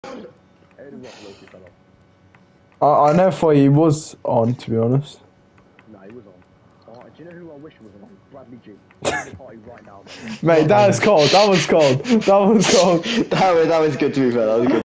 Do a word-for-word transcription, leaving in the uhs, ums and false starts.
I, I never thought he was on, to be honest. No, he was on. Oh, do you know who I wish was on? Bradley G. He's in the party right now, mate. Mate, that was cold. That was cold. That was cold. that was that was good to be fair. That was good.